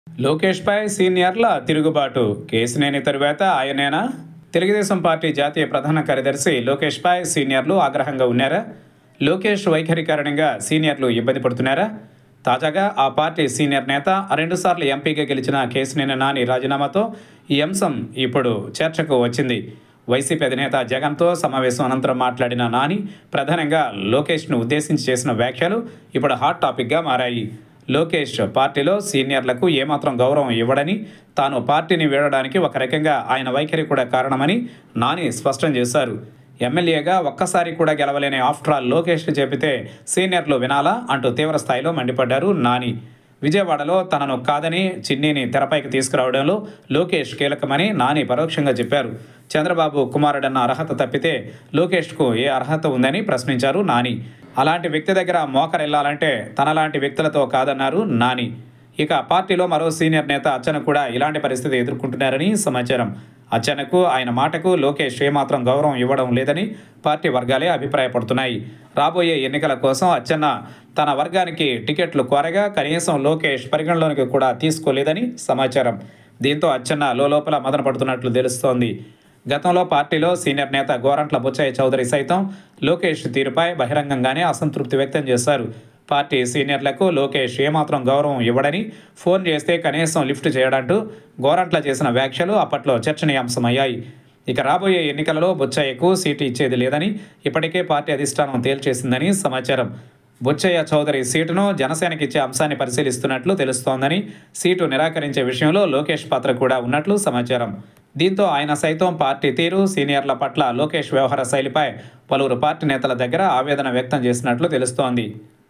లోకేష్పై సీనియర్ల తిరుగుబాటు కేసినేని తరువాత ఆయనేనా? తెలుగుదేశం పార్టీ జాతీయ ప్రధాన కార్యదర్శి లోకేష్పై సీనియర్లు ఆగ్రహంగా ఉన్నారా? లోకేష్ వైఖరి కారణంగా సీనియర్లు ఇబ్బంది పడుతున్నారా? తాజాగా ఆ పార్టీ సీనియర్ నేత రెండుసార్లు ఎంపీగా గెలిచిన కేసినేని నాని రాజీనామాతో ఈ అంశం ఇప్పుడు చర్చకు వచ్చింది. వైసీపీ అధినేత జగన్తో సమావేశం అనంతరం మాట్లాడిన నాని ప్రధానంగా లోకేష్ను ఉద్దేశించి చేసిన వ్యాఖ్యలు ఇప్పుడు హాట్ టాపిక్గా మారాయి. లోకేష్ పార్టీలో సీనియర్లకు ఏమాత్రం గౌరవం ఇవ్వడని, తాను పార్టీని వీడడానికి ఒక రకంగా ఆయన వైఖరి కూడా కారణమని నాని స్పష్టం చేశారు. ఎమ్మెల్యేగా ఒక్కసారి కూడా గెలవలేని ఆఫ్టర్ ఆల్ లోకేష్ చెబితే సీనియర్లు వినాలా అంటూ తీవ్ర స్థాయిలో మండిపడ్డారు నాని. విజయవాడలో తనను కాదని చిన్నీని తెరపైకి తీసుకురావడంలో లోకేష్ కీలకమని నాని పరోక్షంగా చెప్పారు. చంద్రబాబు కుమారుడన్న అర్హత తప్పితే లోకేష్కు ఏ అర్హత ఉందని ప్రశ్నించారు నాని. అలాంటి వ్యక్తి దగ్గర మోకరెళ్లాలంటే తనలాంటి వ్యక్తులతో కాదన్నారు నాని. ఇక పార్టీలో మరో సీనియర్ నేత అచ్చెన్న కూడా ఇలాంటి పరిస్థితి ఎదుర్కొంటున్నారని సమాచారం. అచ్చెన్నకు ఆయన మాటకు లోకేష్ ఏమాత్రం గౌరవం ఇవ్వడం లేదని పార్టీ వర్గాలే అభిప్రాయపడుతున్నాయి. రాబోయే ఎన్నికల కోసం అచ్చెన్న తన వర్గానికి టికెట్లు కోరగా కనీసం లోకేష్ పరిగణలోనికి కూడా తీసుకోలేదని సమాచారం. దీంతో అచ్చెన్న లోపల మదన పడుతున్నట్లు తెలుస్తోంది. గతంలో పార్టీలో సీనియర్ నేత గోరంట్ల బుచ్చయ్య చౌదరి సైతం లోకేష్ తీరుపై బహిరంగంగానే అసంతృప్తి వ్యక్తం చేశారు. పార్టీ సీనియర్లకు లోకేష్ ఏమాత్రం గౌరవం ఇవ్వడని, ఫోన్ చేస్తే కనీసం లిఫ్ట్ చేయడంటూ గోరంట్ల చేసిన వ్యాఖ్యలు అప్పట్లో చర్చనీయాంశమయ్యాయి. ఇక రాబోయే ఎన్నికలలో బుచ్చయ్యకు సీటు ఇచ్చేది లేదని ఇప్పటికే పార్టీ అధిష్టానం తేల్చేసిందని సమాచారం. బుచ్చయ్య చౌదరి సీటును జనసేనకి ఇచ్చే అంశాన్ని పరిశీలిస్తున్నట్లు తెలుస్తోందని, సీటు నిరాకరించే విషయంలో లోకేష్ పాత్ర కూడా ఉన్నట్లు సమాచారం. దీంతో ఆయన సైతం పార్టీ తీరు, సీనియర్ల పట్ల లోకేష్ వ్యవహార శైలిపై పలువురు పార్టీ నేతల దగ్గర ఆవేదన వ్యక్తం చేసినట్లు తెలుస్తోంది.